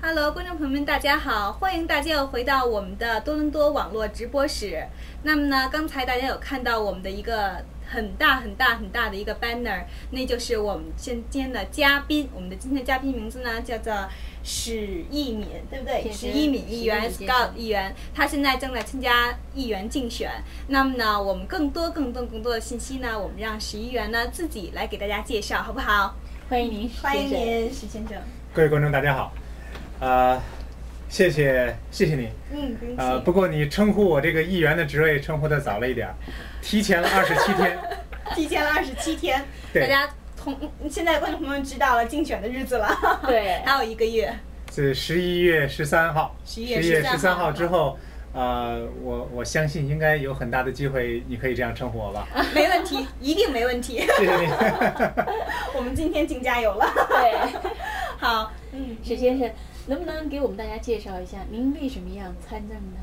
Hello， 观众朋友们，大家好！欢迎大家又回到我们的多伦多网络直播室。那么呢，刚才大家有看到我们的一个很大的一个 banner， 那就是我们今天的嘉宾。我们的今天的嘉宾名字呢叫做史一敏，对不对？史一敏议员 ，Scott 议员，他现在正在参加议员竞选。那么呢，我们更多的信息呢，我们让史议员呢自己来给大家介绍，好不好？ 欢迎您， 欢迎您，史先生。 各位观众，大家好。谢谢你。不过你称呼我这个议员的职位称呼的早了一点，提前了27天。 提前了27天，大家现在观众朋友们知道了竞选的日子了。 对， 还有1个月。 是11月13号。 11月13 号之后，我相信应该有很大的机会，你可以这样称呼我吧？ 没问题，一定没问题。 谢谢你。 我们今天竞加油了。 对， 好， 史先生。能不能给我们大家介绍一下您为什么要参政呢？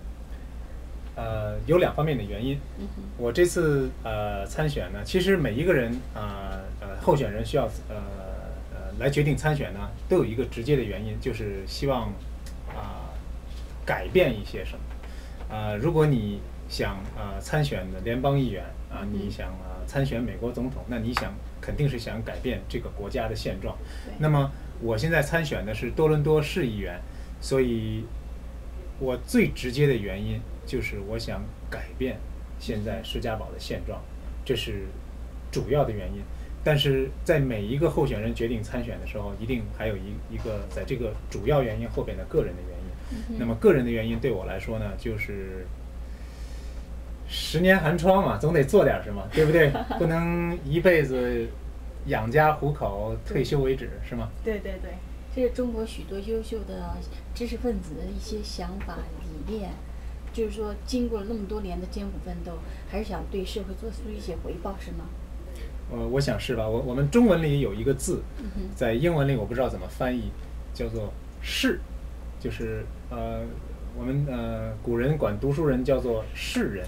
有2方面的原因。我这次参选呢，其实每一个人候选人需要来决定参选呢，都有一个直接的原因，就是希望改变一些什么。如果你想参选的联邦议员你想参选美国总统，那你肯定是想改变这个国家的现状。那么我现在参选的是多伦多市议员，所以我最直接的原因就是我想改变现在施加堡的现状，这是主要的原因。但是在每一个候选人决定参选的时候，一定还有一个在这个主要原因后边的个人的原因。那么个人的原因对我来说呢，就是10年寒窗嘛，总得做点什么，对不对？不能一辈子养家糊口，退休为止，是吗？ 对， 这是中国许多优秀的知识分子的一些想法理念，就是说经过了那么多年的艰苦奋斗，还是想对社会做出一些回报，是吗？ 我想是吧。我们中文里有一个字，在英文里我不知道怎么翻译，叫做士，就是我们古人管读书人叫做士人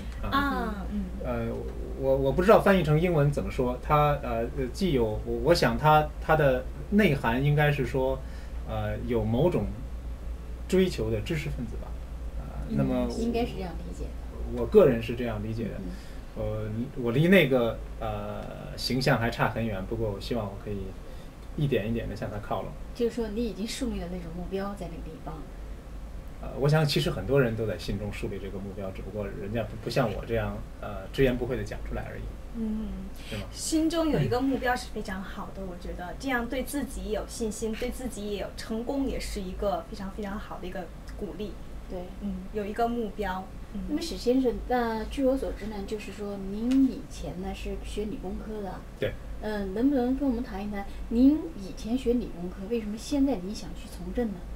我不知道翻译成英文怎么说。它既有我想它的内涵应该是说有某种追求的知识分子吧。那么应该是这样理解的。 我个人是这样理解的。我离那个形象还差很远，不过我希望我可以一点一点的向它靠拢。 就是说你已经树立了那种目标在那个地方。 我想其实很多人都在心中树立这个目标，只不过人家不像我这样直言不讳的讲出来而已。是吗？ 心中有一个目标是非常好的，我觉得这样对自己有信心，对自己也有成功，也是一个非常非常好的一个鼓励。 对， 有一个目标。 那么史先生，据我所知呢，就是说您以前呢是学理工科的。 对。 能不能跟我们谈一谈，您以前学理工科，为什么现在你想去从政呢？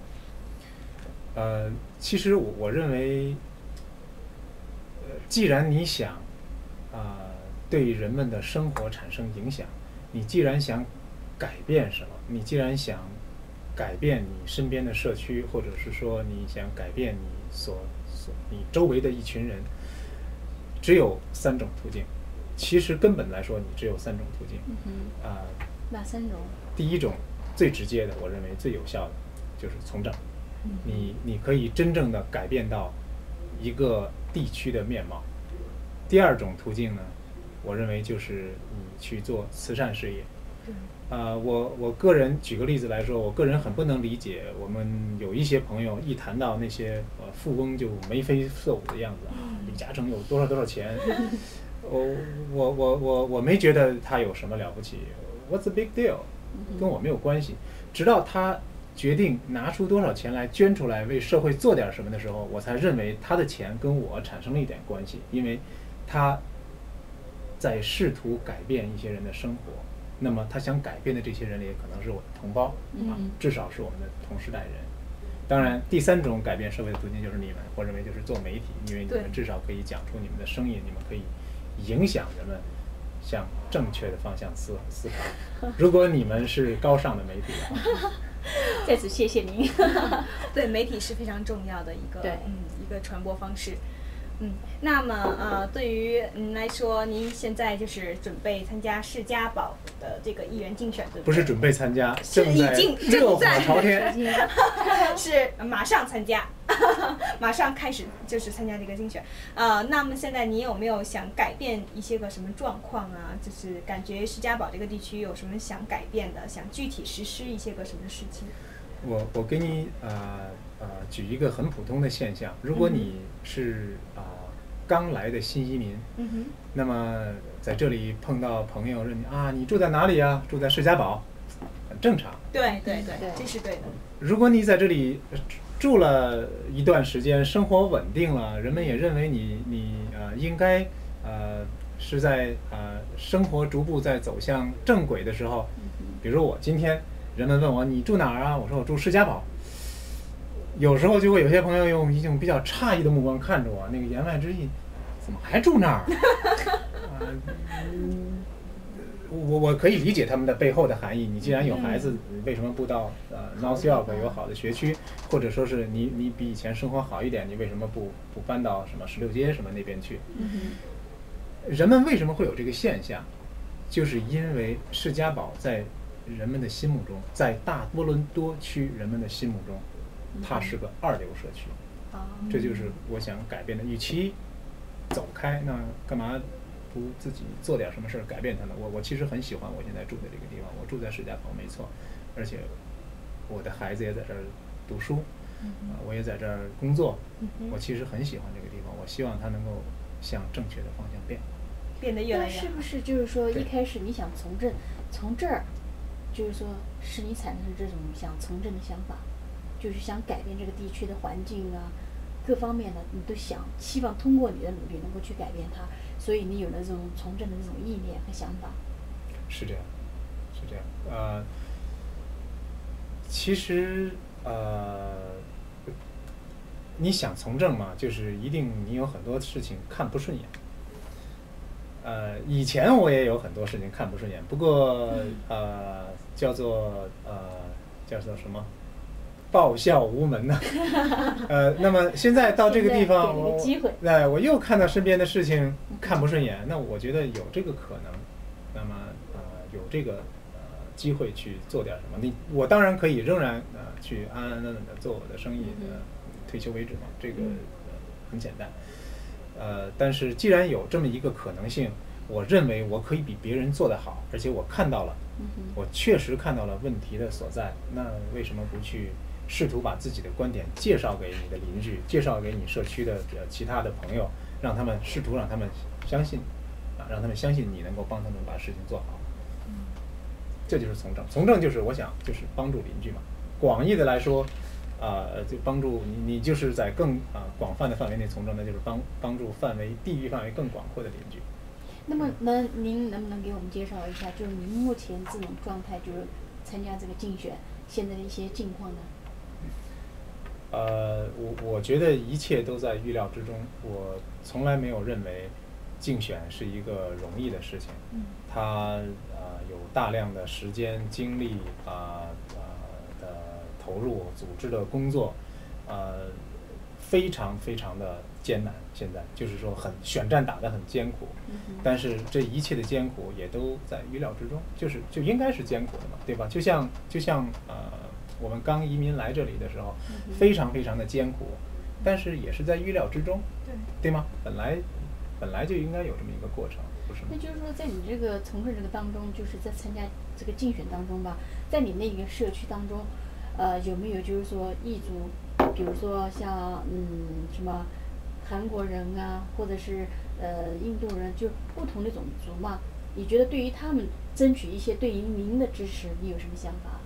其实我认为，既然你想对人们的生活产生影响，你既然想改变什么，你既然想改变你身边的社区，或者是说你想改变你周围的一群人，只有3种途径。其实根本来说，你只有3种途径。 哪3种？ 第一种最直接的，我认为最有效的就是从政。你可以真正的改变到一个地区的面貌。第2种途径呢，我认为就是你去做慈善事业。我个人举个例子来说，我个人很不能理解，我们有一些朋友一谈到那些富翁就眉飞色舞的样子李嘉诚有多少钱，我没觉得他有什么了不起。What's the big deal？ 跟我没有关系。直到他决定拿出多少钱来捐出来为社会做点什么的时候，我才认为他的钱跟我产生了一点关系，因为他在试图改变一些人的生活。那么他想改变的这些人也可能是我的同胞至少是我们的同时代人。当然第3种改变社会的途径就是你们，我认为就是做媒体，因为你们至少可以讲出你们的声音，你们可以影响人们向正确的方向思考。如果你们是高尚的媒体的话。 在此谢谢您。 对，媒体是非常重要的一个传播方式。 那么对于您来说，您现在就是准备参加世家宝的这个议员竞选，对不对？ 不是准备参加， 是已经热火朝天， 是马上参加，马上开始就是参加这个竞选。那么现在你有没有想改变一些个什么状况啊？就是感觉世家堡这个地区有什么想改变的，想具体实施一些个什么事情？ 我给你举一个很普通的现象，如果你是刚来的新移民，那么在这里碰到朋友问你你住在哪里啊？住在世家堡，很正常。 对，这是对的。 如果你在这里住了一段时间，生活稳定了，人们也认为你应该是在生活逐步在走向正轨的时候，比如我今天人们问我你住哪儿啊？我说我住世家堡。有时候就会有些朋友用一种比较诧异的目光看着我，那个言外之意，怎么还住那儿？我可以理解他们的背后的含义。你既然有孩子，为什么不到North York 有好的学区，或者说是你比以前生活好一点，你为什么不搬到什么16街什么那边去？人们为什么会有这个现象？就是因为世家堡在人们的心目中，在大多伦多区人们的心目中，它是个2流社区。这就是我想改变的。与其走开，那干嘛不自己做点什么事儿改变它呢？我其实很喜欢我现在住的这个地方，我住在世家堡没错，而且我的孩子也在这儿读书，我也在这儿工作，我其实很喜欢这个地方，我希望它能够向正确的方向变得越来越好。 是不是就是说一开始你想从这儿，就是说使你产生这种想从政的想法，就是想改变这个地区的环境啊，各方面的你都希望通过你的努力能够去改变它，所以你有了这种从政的这种意念和想法。 是这样。其实你想从政嘛，就是一定你有很多事情看不顺眼。以前我也有很多事情看不顺眼，不过叫做什么？报效无门呢。那么现在到这个地方，我又看到身边的事情看不顺眼，那我觉得有这个可能，那么有这个机会去做点什么。我当然可以仍然去安安稳稳的做我的生意，退休为止嘛，这个很简单。但是既然有这么一个可能性，我认为我可以比别人做得好，而且我看到了，我确实看到了问题的所在，那为什么不去试图把自己的观点介绍给你的邻居，介绍给你社区的其他的朋友，让他们相信，让他们相信你能够帮他们把事情做好。这就是从政。从政就是我想就是帮助邻居嘛。广义的来说，就帮助你就是在更广泛的范围内从政，那就是帮助地域范围更广阔的邻居。 那么您能不能给我们介绍一下，就是您目前这种状态，就是参加这个竞选现在的一些境况呢？ 我觉得一切都在预料之中。我从来没有认为竞选是一个容易的事情。它有大量的时间、精力的投入，组织的工作，非常非常的艰难。现在就是说选战打得很艰苦，但是这一切的艰苦也都在预料之中，就应该是艰苦的嘛，对吧？就像我们刚移民来这里的时候，非常非常的艰苦，但是也是在预料之中，对吗？本来就应该有这么一个过程，不是吗？ 那就是说，在你这个从政这个当中，就是在参加这个竞选当中吧，在你那个社区当中，有没有就是说异族，比如说像什么韩国人啊，或者是印度人，就不同的种族嘛？你觉得对于他们争取一些对于您的支持，你有什么想法？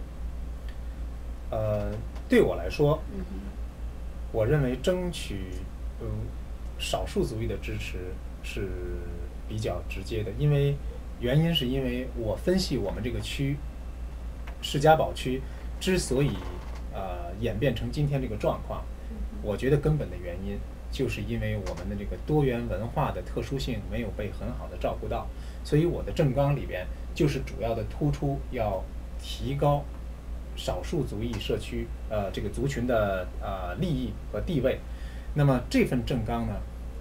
对我来说，我认为争取少数族裔的支持是比较直接的，原因是因为我分析我们这个区世家堡区之所以演变成今天这个状况，我觉得根本的原因就是因为我们的这个多元文化的特殊性没有被很好的照顾到，所以我的政纲里边就是主要的突出要提高少数族裔社区这个族群的利益和地位。那么这份政纲呢，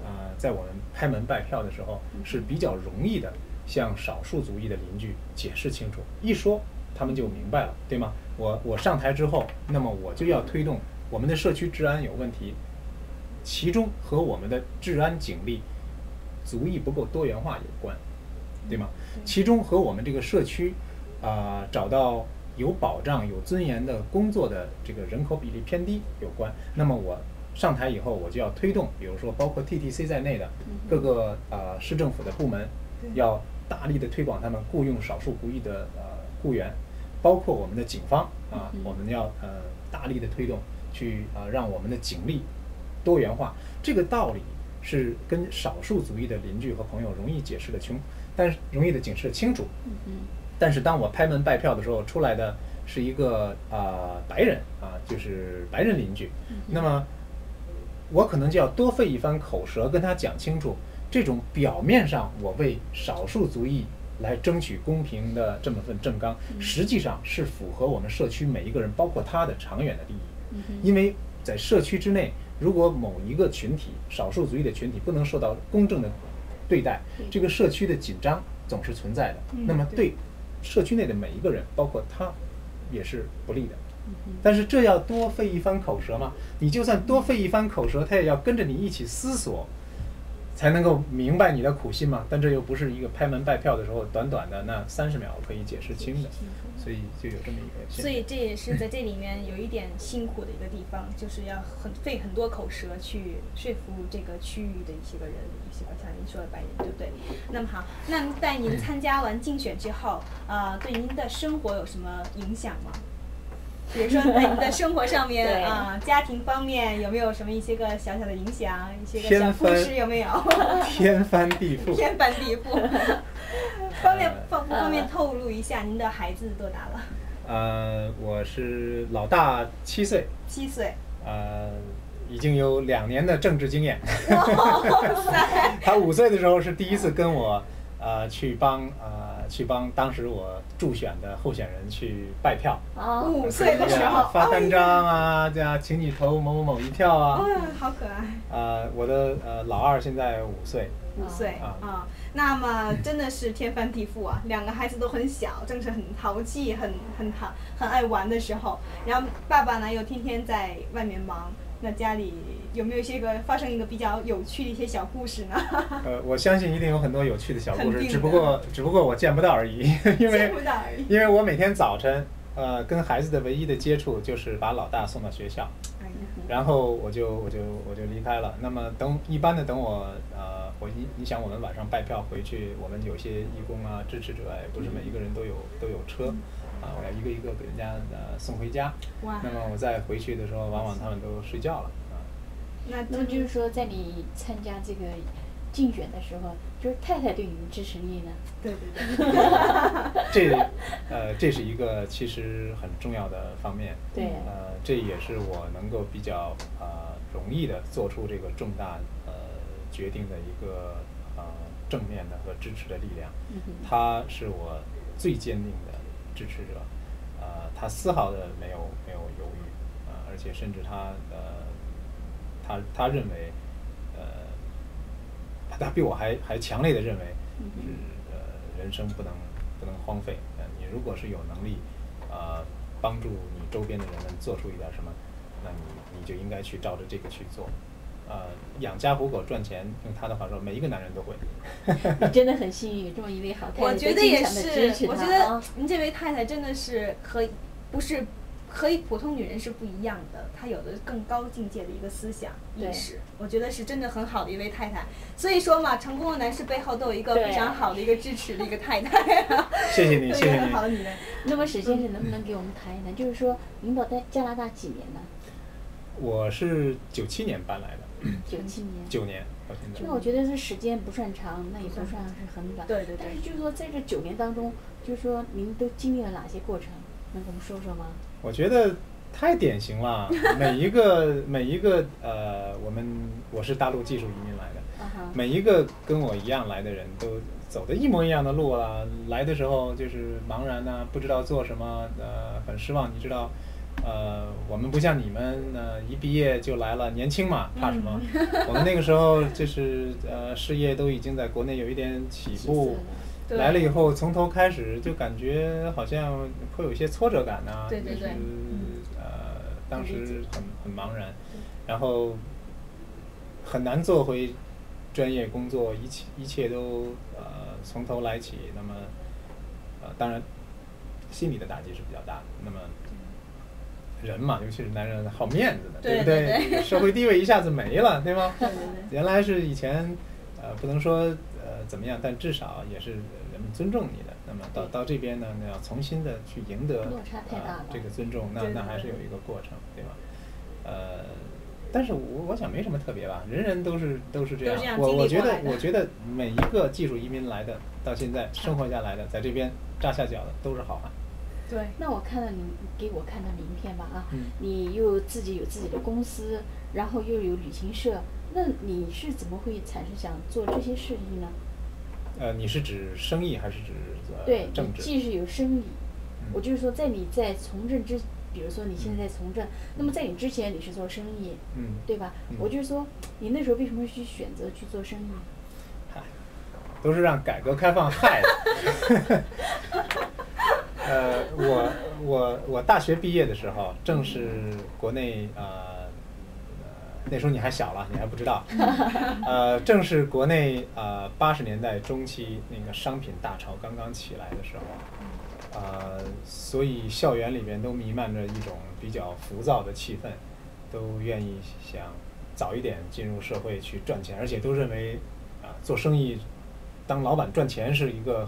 在我们拍门拜票的时候是比较容易的向少数族裔的邻居解释清楚，一说他们就明白了，对吗？我上台之后，那么我就要推动我们的社区治安有问题，其中和我们的治安警力族裔不够多元化有关，对吗？其中和我们这个社区找到有保障、有尊严的工作的这个人口比例偏低有关。那么我上台以后，我就要推动，比如说包括 TTC 在内的各个市政府的部门，要大力的推广他们雇佣少数族裔的雇员，包括我们的警方我们要大力的推动去让我们的警力多元化。这个道理是跟少数族裔的邻居和朋友容易解释的清，但是容易的解释的清楚。但是当我拍门拜票的时候，出来的是一个白人就是白人邻居，那么我可能就要多费一番口舌跟他讲清楚，这种表面上我为少数族裔来争取公平的这么份正纲，实际上是符合我们社区每一个人，包括他的长远的利益。因为在社区之内，如果某一个群体，少数族裔的群体不能受到公正的对待，这个社区的紧张总是存在的。那么对社区内的每一个人，包括他，也是不利的。但是这要多费一番口舌吗？你就算多费一番口舌，他也要跟着你一起思索，才能够明白你的苦心嘛。但这又不是一个拍门拜票的时候短短的那30秒可以解释清的，所以就有这么一个现象。 所以这也是在这里面有一点辛苦的一个地方，就是要费很多口舌去说服这个区域的一些个人，像您说的白人，对不对？那么好，那在您参加完竞选之后，对您的生活有什么影响吗？比如说在您的生活上面家庭方面有没有什么一些个小小的影响，一些个小故事有没有？ 天翻地覆。 天翻地覆。方便透露一下，您的孩子多大了？ 我是老大7岁。 7岁。 已经有2年的政治经验。他5岁的时候是第一次跟我去帮当时我助选的候选人去拜票。 5岁的时候发单张这样请你投某某某一票好可爱。 我的老二现在5岁。 5岁那么真的是天翻地覆啊！2个孩子都很小，正是很淘气、很爱玩的时候。然后爸爸呢又天天在外面忙，那家里有没有发生一个比较有趣的一些小故事呢？ 我相信一定有很多有趣的小故事，只不过我见不到而已，因为我每天早晨跟孩子的唯一的接触就是把老大送到学校，然后我就离开了。那么一般的等我你想我们晚上拜票回去，我们有些义工支持者不是每一个人都有车我要一个一个给人家送回家。那么我再回去的时候，往往他们都睡觉了那么就是说，在你参加这个竞选的时候，就是太太对你的支持力呢？ 对。 这是一个其实很重要的方面。 对。 这也是我能够比较容易的做出这个重大决定的一个正面的和支持的力量。他是我最坚定的支持者。他丝毫的没有犹豫而且甚至他认为他比我还强烈的认为是人生不能荒废。你如果是有能力帮助你周边的人们做出一点什么，那你就应该去照着这个去做。养家糊口赚钱，用他的话说，每一个男人都会。 你真的很幸运，这么一位好太太。 我觉得也是，我觉得您这位太太真的是和普通女人是不一样的，她有着更高境界的一个思想意识，我觉得是真的很好的一位太太。所以说嘛，成功的男士背后都有一个非常好的一个支持的一个太太。 谢谢你，谢谢你。 很好的女人。 那么史先生能不能给我们谈一谈，就是说您到加拿大几年呢？ 我是97年搬来的。 97年。 9年到现在。 那我觉得这时间不算长，那也不算是很短。 对。 但是就是说，在这9年当中，就是说您都经历了哪些过程？能跟我们说说吗？ 我觉得太典型了，每一个我是大陆技术移民来的，每一个跟我一样来的人都走的一模一样的路来的时候就是茫然不知道做什么，很失望。你知道， 我们不像你们一毕业就来了，年轻嘛，怕什么？我们那个时候就是事业都已经在国内有一点起步，来了以后从头开始就感觉好像会有一些挫折感呐、 对对对， 当时很茫然，然后很难做回专业工作，一切都从头来起。那么当然心理的打击是比较大的。那么人嘛，尤其是男人好面子的，对不对？社会地位一下子没了，对吗？ 对对对。 原来是以前不能说怎么样，但至少也是人们尊重你的。那么到这边呢，要重新的去赢得落差太大了这个尊重，那还是有一个过程，对吧？但是我想没什么特别吧，人人都是这样。我觉得每一个技术移民来的，到现在生活下来的，在这边扎下脚的都是好汉。 对。 那我看到你给我看的名片吧啊，你又自己有自己的公司，然后又有旅行社，那你是怎么会产生想做这些事情呢？ 你是指生意还是指对， 政治？ 既是有生意，我就是说在你在从政之。比如说你现在在从政，那么在你之前你是做生意，对吧？我就是说，你那时候为什么去选择去做生意？ 嗨，都是让改革开放害的。我大学毕业的时候，正是国内那时候你还小了，你还不知道，正是国内80年代中期那个商品大潮刚刚起来的时候。所以校园里面都弥漫着一种比较浮躁的气氛，都愿意想早一点进入社会去赚钱，而且都认为做生意当老板赚钱是一个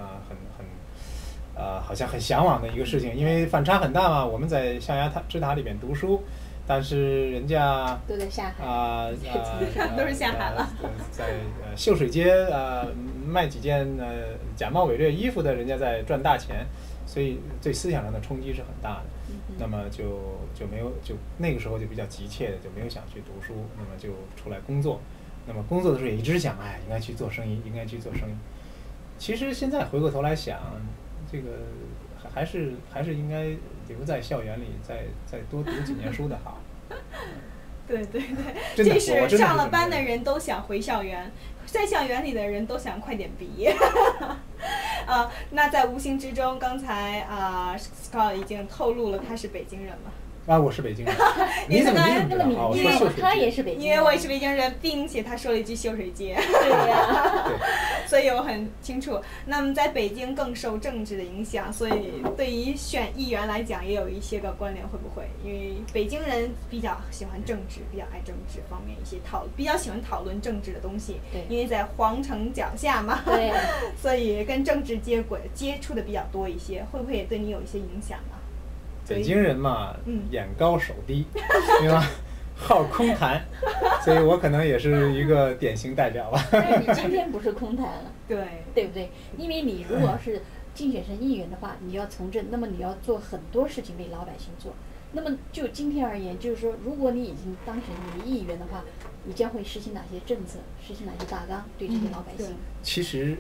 好像很向往的一个事情，因为反差很大嘛。我们在象牙之塔里面读书，但是人家都在下海都是下海了。 在秀水街卖几件假冒伪劣衣服的人家在赚大钱，所以对思想上的冲击是很大的。那么就没有那个时候就比较急切的就没有想去读书，那么就出来工作。那么工作的时候也一直想，应该去做生意，应该去做生意。其实现在回过头来想，这个还是应该留在校园里，再多读几年书的好。 对对对，这是上了班的人都想回校园，在校园里的人都想快点毕业。那在无形之中，刚才Scott 已经透露了他是北京人了。 我是北京人。你怎么知道？ 因为他也是北京人， 因为我也是北京人，并且他说了一句秀水街。 对呀。 所以我很清楚。那么在北京更受政治的影响，所以对于选议员来讲也有一些个关联，会不会？因为北京人比较喜欢政治，比较爱政治方面一些比较喜欢讨论政治的东西。 对。 因为在皇城脚下嘛。 对。 所以跟政治接触的比较多一些，会不会也对你有一些影响呢？ 北京人嘛，眼高手低，对吧？好空谈，所以我可能也是一个典型代表吧。 但是你今天不是空谈了， 对不对？因为你如果要是竞选成议员的话，你要从政，那么你要做很多事情为老百姓做。那么就今天而言，就是说，如果你已经当选为议员的话，你将会实行哪些政策，实行哪些大纲，对这些老百姓？ 其实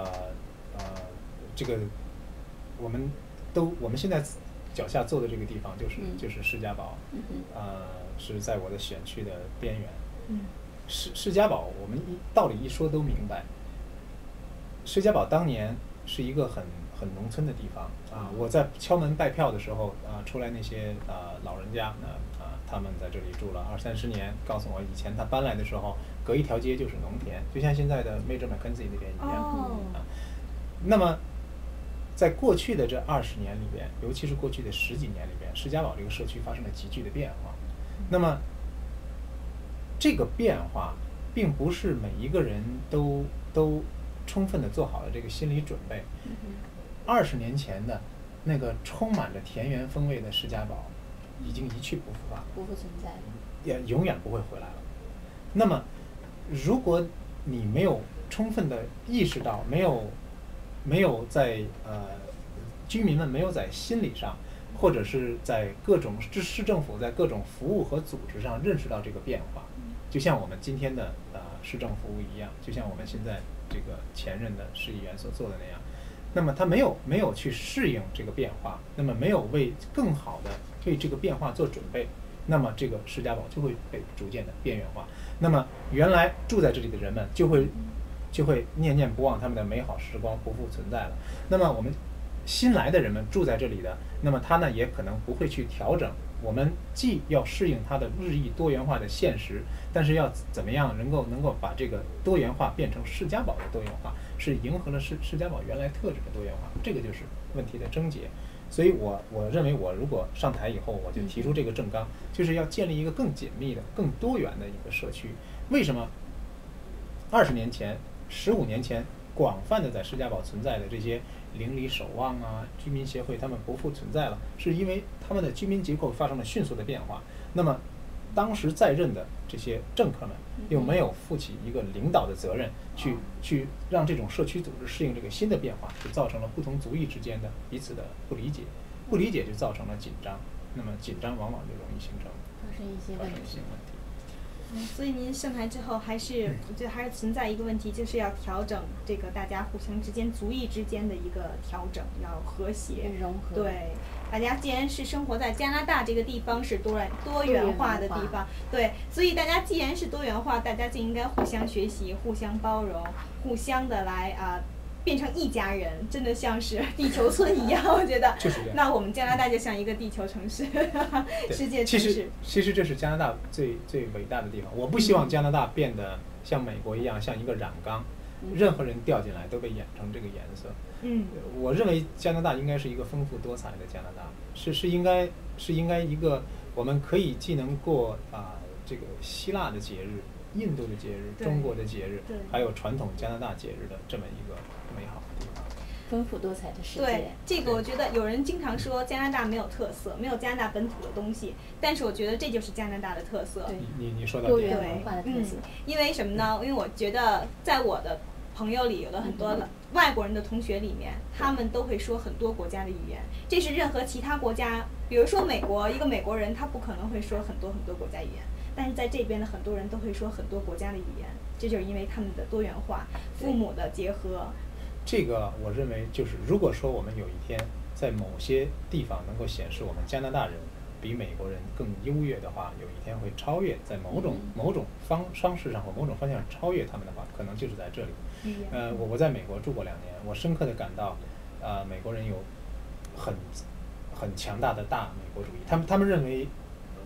这个我们现在脚下坐的这个地方就是施家堡，是在我的选区的边缘。施家堡，我们道理一说都明白。施家堡当年是一个很农村的地方我在敲门拜票的时候出来那些老人家他们在这里住了20-30年，告诉我以前他搬来的时候隔一条街就是农田，就像现在的 Major Mackenzie 那边一样。那么在过去的这20年里边，尤其是过去的10几年里边，施家堡这个社区发生了急剧的变化。那么这个变化并不是每一个人都充分的做好了这个心理准备。20年前的那个充满着田园风味的施家堡已经一去不复返了， 不复存在了， 也永远不会回来了。那么如果你没有充分的意识到，没有在居民们没有在心理上，或者是在各种市政府在各种服务和组织上认识到这个变化，就像我们今天的市政服务一样，就像我们现在这个前任的市议员所做的那样， 那么他没有去适应这个变化，那么没有为更好的对这个变化做准备，那么这个释迦堡就会被逐渐的边缘化。那么原来住在这里的人们就会念念不忘他们的美好时光，不复存在了。那么我们新来的人们住在这里的，那么他呢也可能不会去调整。我们既要适应它的日益多元化的现实，但是要怎么样能够把这个多元化变成释迦堡的多元化，是迎合了释迦堡原来特质的多元化，这个就是问题的症结。所以我认为，我如果上台以后，我就提出这个政纲，就是要建立一个更紧密的、更多元的一个社区。为什么20年前、15年前广泛的在释迦堡存在的这些邻里守望啊、居民协会，他们不复存在了，是因为他们的居民结构发生了迅速的变化。那么当时在任的这些政客们又没有负起一个领导的责任，去让这种社区组织适应这个新的变化，就造成了不同族裔之间的彼此的不理解，不理解就造成了紧张，那么紧张往往就容易形成发生一些问题。 所以您上台之后，我觉得还是存在一个问题，就是要调整这个大家互相之间、族裔之间的一个调整，要和谐融合。 对，大家既然是生活在加拿大这个地方是多元化的地方，对，所以大家既然是多元化，大家就应该互相学习、互相包容、互相的来变成一家人，真的像是地球村一样，我觉得。 就是这样。 那我们加拿大就像一个地球城市，世界城市。 其实这是加拿大最伟大的地方。我不希望加拿大变得像美国一样，像一个染缸，任何人掉进来都被染成这个颜色。我认为加拿大应该是一个丰富多彩的加拿大，是应该一个我们可以既能过这个希腊的节日、印度的节日、中国的节日，还有传统加拿大节日的这么一个美好的地方， 丰富多彩的世界。 对，这个我觉得有人经常说加拿大没有特色，没有加拿大本土的东西，但是我觉得这就是加拿大的特色。 你说到多元文化的特色。 因为什么呢？因为我觉得在我的朋友里，有了很多外国人的同学里面，他们都会说很多国家的语言，这是任何其他国家，比如说美国，一个美国人他不可能会说很多国家语言。但是在这边的很多人都会说很多国家的语言，这就是因为他们的多元化、父母的结合。 这个我认为就是，如果说我们有一天在某些地方能够显示我们加拿大人比美国人更优越的话，有一天会超越，在某种方式上或某种方向上超越他们的话，可能就是在这里。我在美国住过2年，我深刻的感到，美国人有很强大的大美国主义，他们认为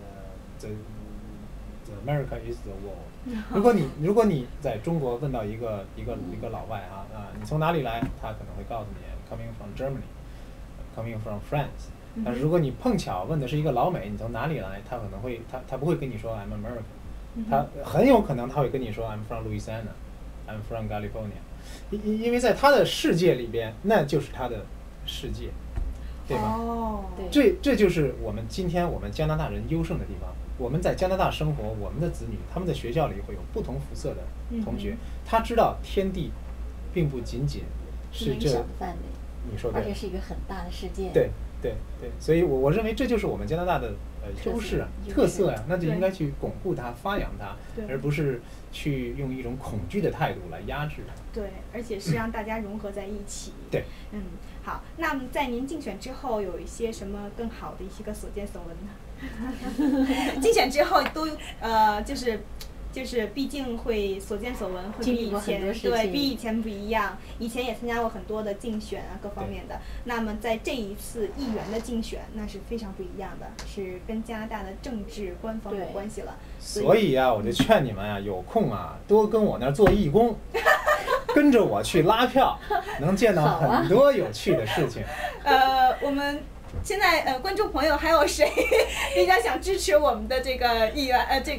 America is the world。如果你在中国问到一个老外你从哪里来，他可能会告诉你 coming from Germany，coming from France。但是如果你碰巧问的是一个老美，你从哪里来，他可能会他不会跟你说 I'm American，他很有可能他会跟你说 I'm from Louisiana，I'm from California， 因为在他的世界里边，那就是他的世界，对吧？这就是今天我们加拿大人优胜的地方。我们在加拿大生活，我们的子女他们的学校里会有不同肤色的同学，他知道天地并不仅仅是这小的范围， 你说对， 而且是一个很大的世界。 对，所以我认为这就是我们加拿大的优势特色呀，那就应该去巩固它、发扬它，而不是去用一种恐惧的态度来压制它。 对，而且是让大家融合在一起。 对， 好，那么在您竞选之后，有一些什么更好的一些个所见所闻呢？竞选之后都就是，毕竟会所见所闻会比以前不一样。以前也参加过很多的竞选各方面的。那么在这一次议员的竞选，那是非常不一样的，是跟加拿大的政治官方有关系了。 所以我就劝你们有空多跟我那儿做义工，跟着我去拉票，能见到很多有趣的事情。 我们。现在观众朋友还有谁比较想支持我们的这个议员这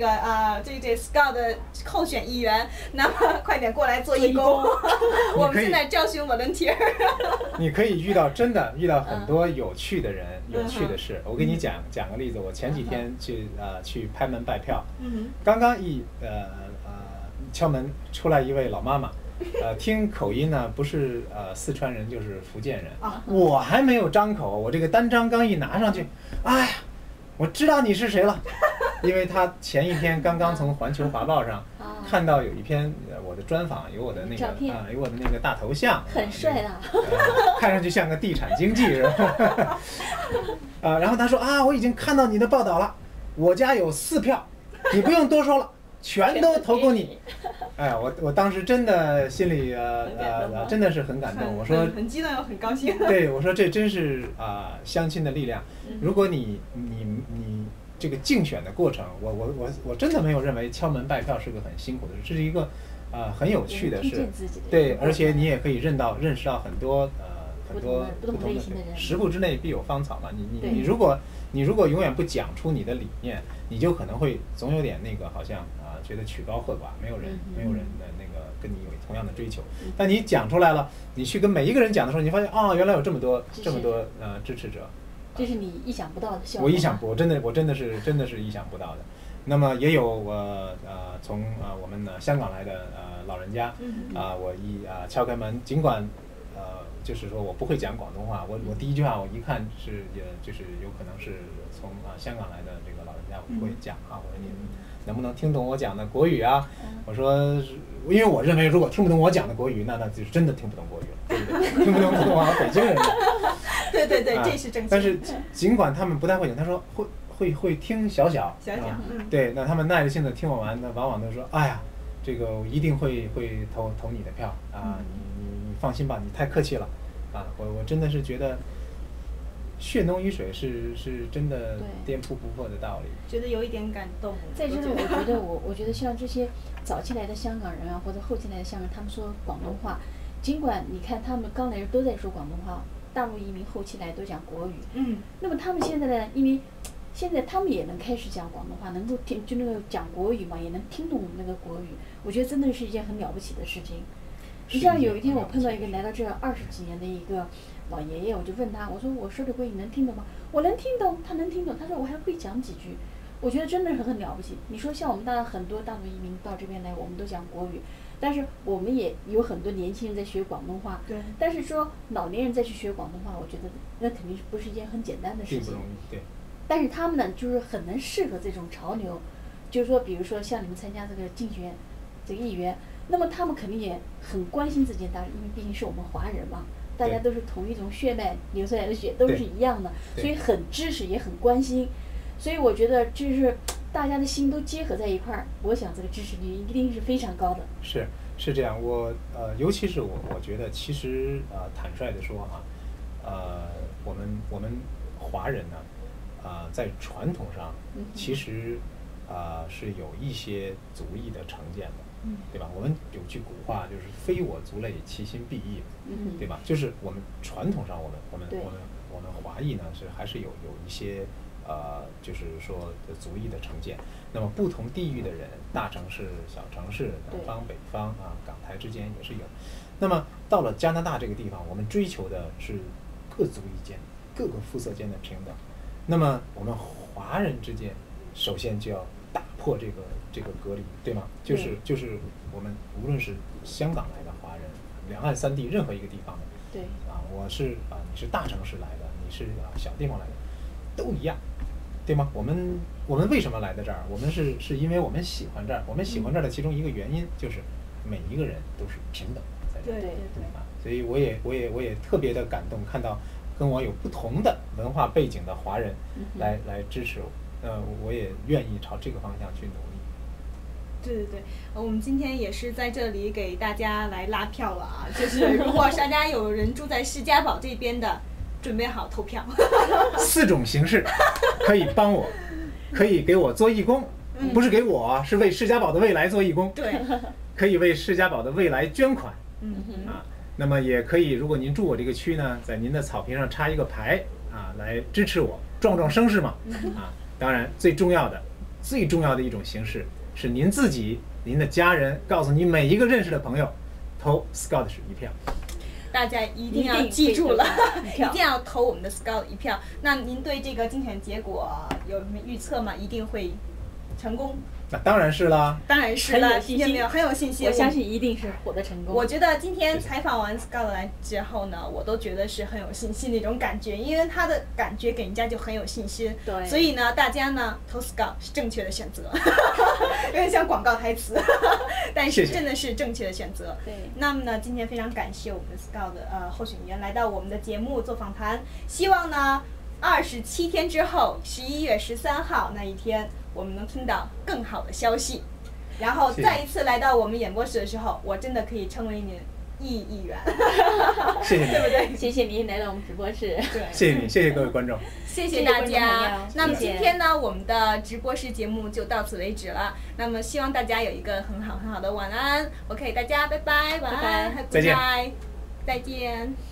Scott 的候选议员？那么快点过来做义工。我们现在招询 volunteer。 你可以遇到很多有趣的人、有趣的事。我给你讲个例子，我前几天去拍门拜票，刚刚敲门出来一位老妈妈。听口音呢，不是四川人就是福建人。我还没有张口，我这个单张刚一拿上去，哎呀，我知道你是谁了，因为他前一天刚刚从环球华报上看到有一篇我的专访，有我的那个有我的那个大头像， 很帅的， 看上去像个地产经纪是吧？然后他说啊，我已经看到你的报道了，我家有4票，你不用多说了，全都投过你。哎，我当时真的心里真的是很感动。我说很激动又很高兴。 对，我说这真是相亲的力量。如果你这个竞选的过程，我真的没有认为敲门拜票是个很辛苦的事，这是一个很有趣的事。对，而且你也可以认识到很多不同类型的人。 10步之内必有芳草嘛。你如果永远不讲出你的理念，你就可能会总有点那个好像觉得曲高和寡，没有人的那个跟你有同样的追求。但你讲出来了，你去跟每一个人讲的时候，你发现原来有这么多支持者。 这是你意想不到的效果。 我真的是意想不到的。那么也有从我们香港来的老人家我敲开门，尽管就是说我不会讲广东话，我第一句话我一看就是有可能是从香港来的这个老人家，我不会讲我说你能不能听懂我讲的国语啊？我说因为我认为如果听不懂我讲的国语，那就是真的听不懂国语了，对不对？听不懂普通话，北京人。 对，这是正确。 但是尽管他们不太会讲，他说会听小，对，那他们耐着性子听我完，那往往都说，哎呀，这个我一定会投你的票你放心吧，你太客气了我真的是觉得血浓于水是真的颠扑不破的道理， 觉得有一点感动。 在这里，我觉得像这些早期来的香港人或者后期来的香港人，他们说广东话，尽管你看他们刚来都在说广东话，大陆移民后期来都讲国语，那么他们现在呢，因为现在他们也能开始讲广东话，能够听就那个讲国语嘛，也能听懂那个国语，我觉得真的是一件很了不起的事情。你像有一天我碰到一个来到这20几年的一个老爷爷，我就问他，我说我说的国语能听懂吗？我能听懂，他能听懂，他说我还会讲几句。我觉得真的是很了不起。你说像我们很多大陆移民到这边来，我们都讲国语，但是我们也有很多年轻人在学广东话。 对。 但是说老年人再去学广东话，我觉得那肯定不是一件很简单的事情。 并不容易，对。 但是他们呢，就是很能适合这种潮流，就是说，比如说像你们参加这个竞选这个议员，那么他们肯定也很关心这件大事，因为毕竟是我们华人嘛，大家都是同一种血脉流出来的血，都是一样的，所以很支持也很关心。所以我觉得就是大家的心都结合在一块儿，我想这个支持率一定是非常高的。 是这样，尤其是我觉得其实坦率的说我们华人呢在传统上其实是有一些族裔的成见的，对吧？我们有句古话就是非我族类，其心必异，对吧？就是我们传统上我们华裔呢还是有一些就是说族裔的成见。那么不同地域的人，大城市、小城市、南方、北方港台之间也是有。那么到了加拿大这个地方，我们追求的是各族裔间、各个肤色间的平等。那么我们华人之间，首先就要打破这个隔离，对吗？就是我们无论是香港来的华人，两岸三地任何一个地方的， 对我是你是大城市来的，你是小地方来的，都一样，对吗？我们为什么来到这儿？我们是因为我们喜欢这儿，我们喜欢这儿的其中一个原因就是每一个人都是平等在这儿， 对所以我也特别的感动，看到跟我有不同的文化背景的华人来支持我，我也愿意朝这个方向去努力。 对，我们今天也是在这里给大家来拉票了就是如果大家有人住在士嘉堡这边的，准备好投票。 4种形式可以帮我，可以给我做义工，不是给我，是为士嘉堡的未来做义工。 对， 可以为士嘉堡的未来捐款。那么也可以，如果您住我这个区呢，在您的草坪上插一个牌来支持我，壮声势嘛。当然最重要的一种形式是您自己、您的家人告诉你每一个认识的朋友，投 Scottish 一票。 大家一定要记住了，一定要投我们的 Scout 一票。那您对这个竞选结果有什么预测吗？一定会成功？ 那当然是啦， 当然是了，今天没有很有信心， 我相信一定是获得成功。 我觉得今天采访完 Scott 来之后呢，我都觉得是很有信心的一种感觉，因为他的感觉给人家就很有信心。 对。 所以呢，大家呢投 Scott 是正确的选择，有点像广告台词，但是真的是正确的选择。 对。 那么呢，今天非常感谢我们的 Scott 的候选人来到我们的节目做访谈，希望呢27天之后，11月13号那一天，我们能听到更好的消息。然后再一次来到我们演播室的时候，我真的可以称为你议员。 谢谢你， 对不对？ 谢谢您来到我们直播室。 对， 谢谢你，谢谢各位观众， 谢谢大家。那么今天呢，我们的直播室节目就到此为止了。那么希望大家有一个很好的晚安。OK， 大家拜拜，晚安， 再见， 再见。